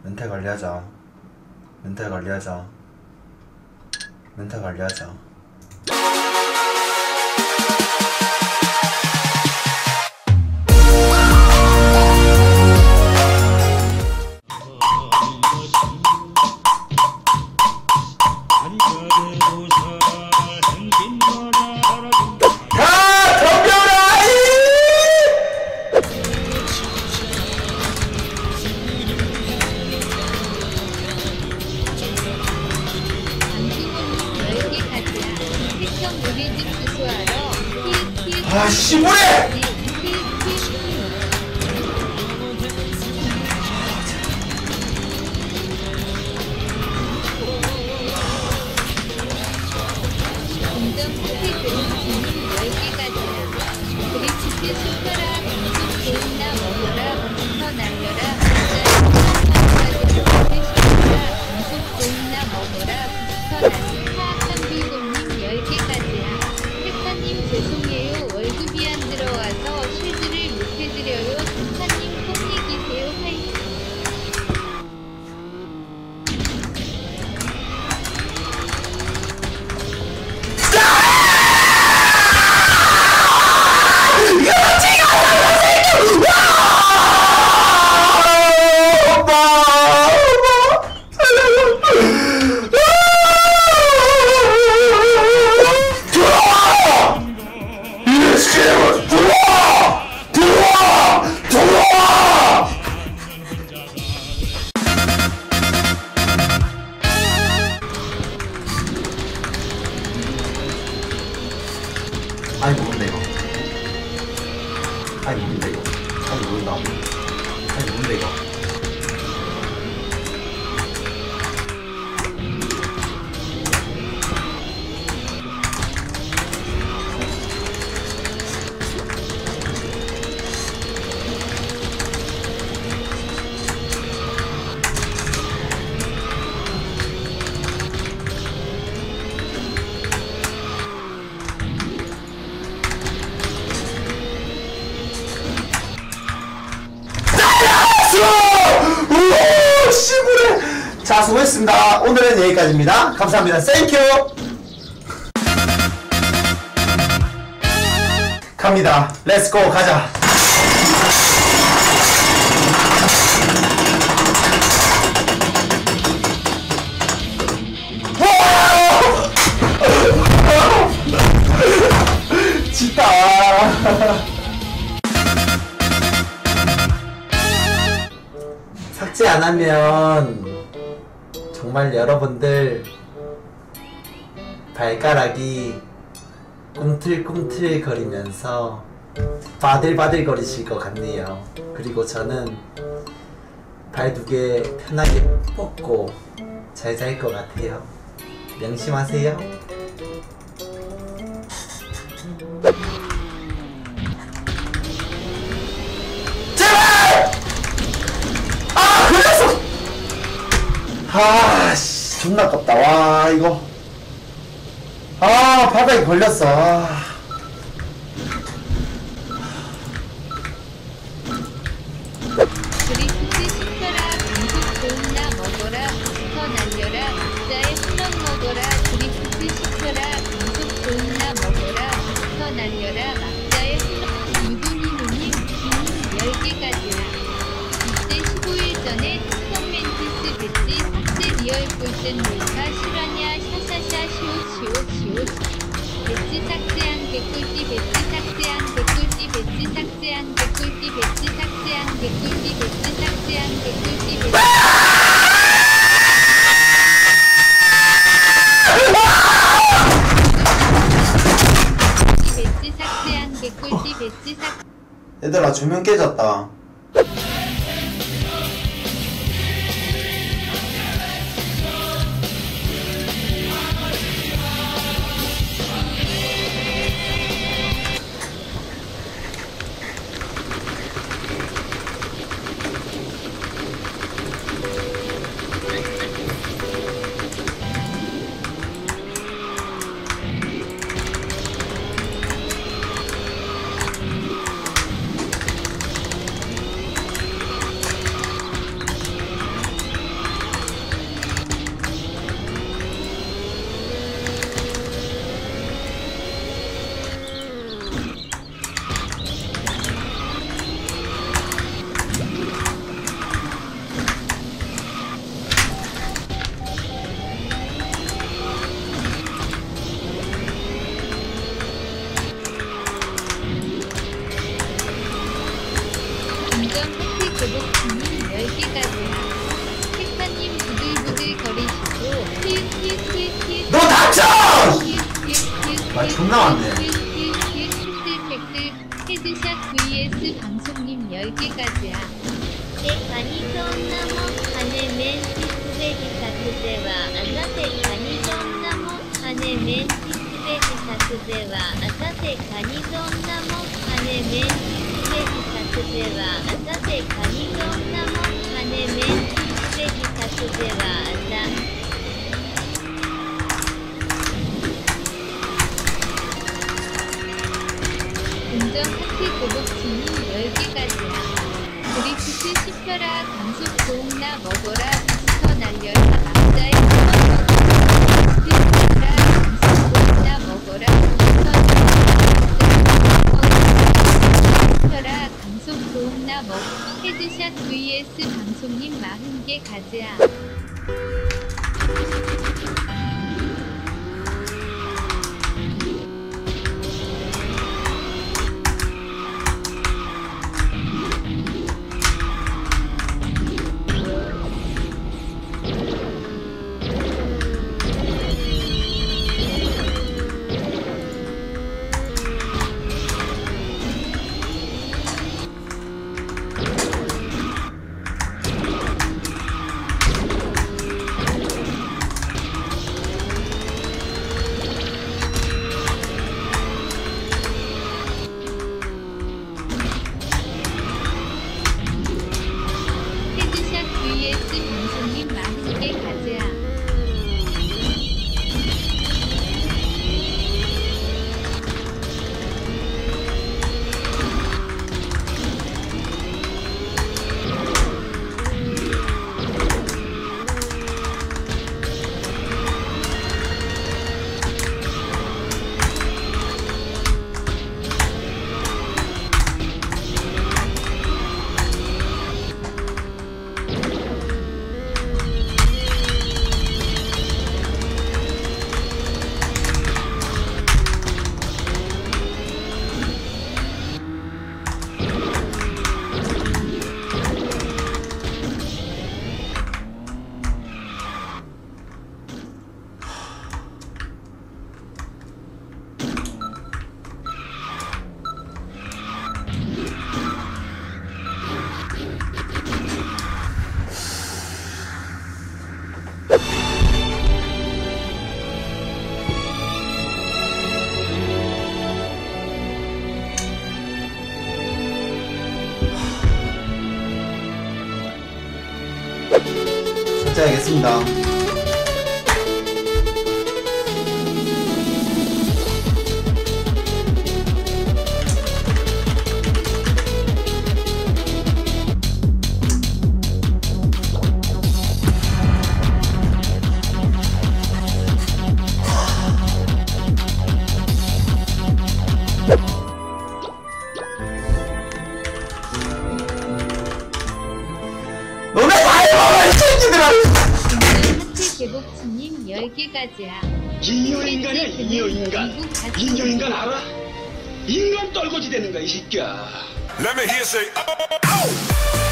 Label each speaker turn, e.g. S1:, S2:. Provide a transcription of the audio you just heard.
S1: 멘탈 관리하자. 멘탈 관리하자. 멘탈 관리하자. 아, 씨부래!
S2: 공정 혜택은 주민 10개까지야. 그리치트 숟가락, 음식 좋은나 먹어라, 부터 날려라, 음식 좋은나 먹어라, 부터 날려라. 사악한비고님 10개까지야. 택사님 죄송해요. 월급이 안 들어와서 실드를 못해드려요. 택사님 꼭 이기세요. 화이팅.
S1: 아니 뭔데 이거? 아니 뭔데 이거? 아니 모른다. 아니 뭔데 이거? 자, 수고했습니다. 오늘은 여기까지입니다. 감사합니다. 땡큐. 갑니다. 렛츠고 가자. 진짜 삭제 안 하면 정말 여러분들 발가락이 꿈틀꿈틀 거리면서 바들바들 거리실 것 같네요. 그리고 저는 발 2개 편하게 뻗고 잘 잘 것 같아요. 명심하세요. 제발! 아, 걸렸어! 아, 씨, 존나 아깝다. 와, 이거. 아, 바닥에 걸렸어. 아.
S2: 그리프트 숟가락, 음식 좋은나 먹어라, 부터 날려라, 각자의 수박 먹어라. 그리프트 숟가락, 음식 좋은나 먹어라, 부터 날려라, 각자의 수박. 유도니노님 주문 10개까지야. 이때 15일 전에 특성 멘티스 배지 삭제 리얼 꿀잼 몰카 실화냐 샤샤샤 시옷 배지 삭제한 개꿀띠 배지 삭제한 개꿀띠 배지 삭제한 개꿀띠 배지 삭제한 개꿀띠 배지 삭제한 개꿀띠 배지 배지 삭제한 개꿀띠 배지 삭
S1: 얘들아, 조명 깨졌다. 존나 많네.
S2: 헤드샷 vs 방송님 10개까지야.
S3: でカニそんなもん羽面しすべりさくではあさてカニそんなもん羽面しすべりさくではあさてカニそんなもん羽面しすべりさくではあさてカニそんなもん羽面しすべりさくではあさ
S2: 운전 하트 고급진이 10개까지야. 드리프트 씹혀라 강속 고음나 먹어라 부스터 날려라 막자에 씹혀라 강속 고음나 먹어라 부스터 씹혀라 강속 고음나 먹 헤드샷 vs 방송님 40개 가즈야. vs 방송님 40개 가즈야.
S1: 알겠습니다. 너네 다 해봐 이 새끼들아.
S2: 하트 개복치님 10개까지야.
S4: 인효인간이야 인효인간. 인효인간 알아? 인간 떨거지 되는 거야 이 새끼야.
S5: Let me hear say, oh, oh.